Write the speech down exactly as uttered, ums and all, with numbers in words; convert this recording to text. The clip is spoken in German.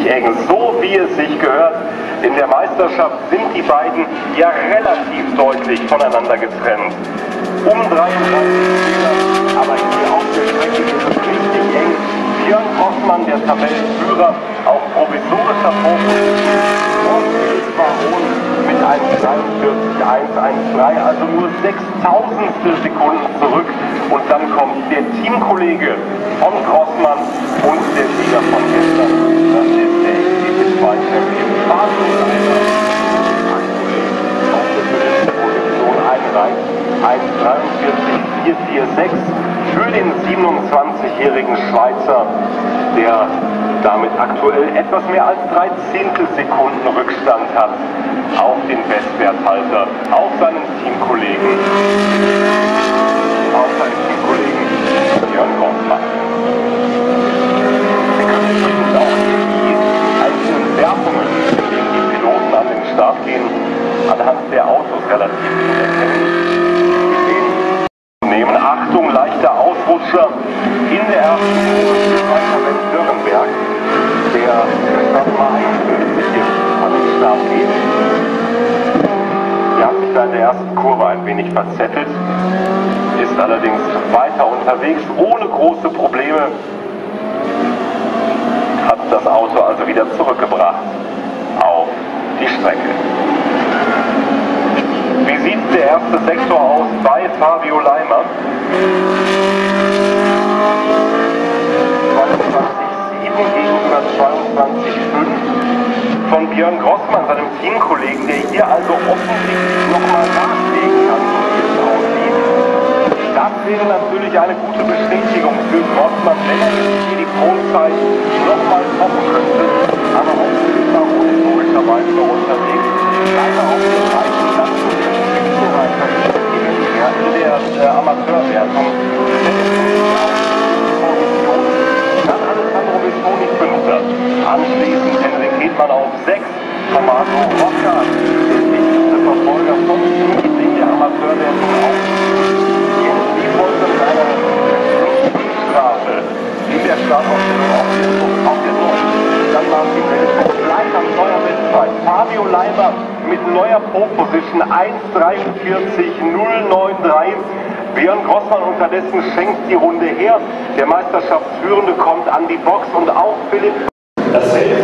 richtig eng, so wie es sich gehört. In der Meisterschaft sind die beiden ja relativ deutlich voneinander getrennt. Um dreiunddreißig Meter, aber hier auf der Strecke ist es richtig eng. Björn Grossmann, der Tabellenführer, auf provisorischer Vorposition. Und Philipp Baron mit einem dreiundvierzig eins dreizehn, also nur sechstausendstel Sekunden zurück. Und dann kommt der Teamkollege von Grossmann und der Sieger von gestern. Das ist der X C T zwei Champion Fahrzeugleiter. Auf der fünften Position einreicht. eins dreiundvierzig vier vier sechs für den siebenundzwanzigjährigen Schweizer, der damit aktuell etwas mehr als drei Zehntelsekunden Rückstand hat auf den Bestwerthalter, auf seinen Teamkollegen, auf seinen Teamkollegen Björn Grossmann. Wir können übrigens auch die einzelnen Wertungen, gegen die Piloten an den Start gehen, anhand der Autos relativ gut erkennen. Nehmen. Achtung, leichter Ausrutscher in der ersten Runde bei Tabell Nürnberg, der Start Nummer einundfünfzig an den Start geht. Er hat sich da in der ersten Kurve ein wenig verzettelt, ist allerdings weiter unterwegs, ohne große Probleme, hat das Auto also wieder zurückgebracht auf die Strecke. Wie sieht der erste Sektor aus bei Fabio Leimer? zweiundzwanzig sieben gegenüber zweiundzwanzig fünf von Björn Grossmann, seinem Teamkollegen, der hier also offensichtlich nochmal nachlegen kann, so wie es aussieht. Das wäre natürlich eine gute Bestätigung für Grossmann, wenn er jetzt hier die Pro-Zeit nochmal toppen könnte. Aber hoffentlich war Rudi logischerweise noch unterwegs. Leider auf den Reifen lassen wir in der äh, Amateurwertung. Dann Alessandro Bessoni fünfter. Anschließend Henrik Hedmann auf sechs. Tommaso Rocca, der wichtigste Verfolger von ihm in der Amateurwertung auf. Jens Liebold mit einer Straße in der Startaufstellung auf der auf der neun. Dann Martin Welthoff gleich am Steuerbestzeit. Fabio Leimer mit neuer Pole-Position eins dreiundvierzig null neun drei. Björn Grossmann unterdessen schenkt die Runde her. Der Meisterschaftsführende kommt an die Box und auch Philipp. Dasselbe